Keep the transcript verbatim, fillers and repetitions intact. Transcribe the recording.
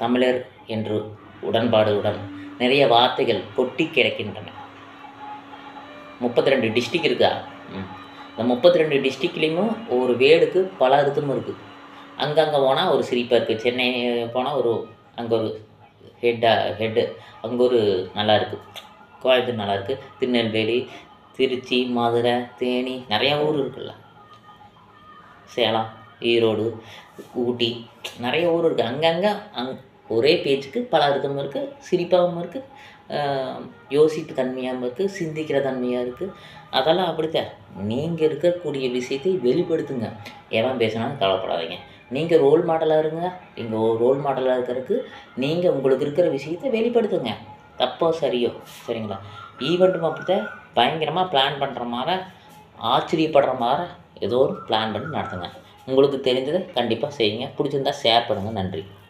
தமிழர் என்று உடன்பாடுடன் நிறைய வார்த்தைகள் கொட்டி கிடக்கின்றன. முப்பத்தி ரெண்டு டிஸ்ட்ரிக் இருக்கா? ம் இந்த முப்பத்தி ரெண்டு டிஸ்ட்ரிக்ட்லேயும் ஒரு வேர்டுக்கு பல அர்த்தமும் இருக்குது. அங்கங்கே போனால் ஒரு சிரிப்பாக இருக்குது. சென்னை போனால் ஒரு அங்கே ஒரு ஹெட்டா ஹெட்டு அங்கே ஒரு நல்லா இருக்குது. கோயம்புத்தூர் நல்லா இருக்குது. திருநெல்வேலி, திருச்சி, மதுரை, தேனி நிறையா ஊர் இருக்குல்ல. சேலம், ஈரோடு, ஊட்டி நிறைய ஊர் இருக்குது. அங்கங்கே அங் ஒரே பேச்சுக்கு பல அர்த்தமும் இருக்குது. சிரிப்பாகவும் இருக்குது, யோசிப்பு தன்மையாகவும் இருக்குது, சிந்திக்கிற தன்மையாக இருக்குது. அதெல்லாம் அப்படித்தான். நீங்கள் இருக்கக்கூடிய விஷயத்தை வெளிப்படுத்துங்க. எவன் பேசினாலும் கவலைப்படாதீங்க. நீங்கள் ரோல் மாடலாக இருங்க. நீங்கள் ரோல் மாடலாக இருக்கிறதுக்கு நீங்கள் உங்களுக்கு இருக்கிற விஷயத்தை வெளிப்படுத்துங்க. தப்போ சரியோ, சரிங்களா? ஈவெண்ட்டும் அப்படித்தான். பயங்கரமாக பிளான் பண்ணுற மாதிரி, ஆச்சரியப்படுற மாதிரி ஏதோ ஒரு பிளான் பண்ணி நடத்துங்க. உங்களுக்கு தெரிஞ்சதை கண்டிப்பாக செய்யுங்க. பிடிச்சிருந்தா ஷேர் பண்ணுங்கள். நன்றி.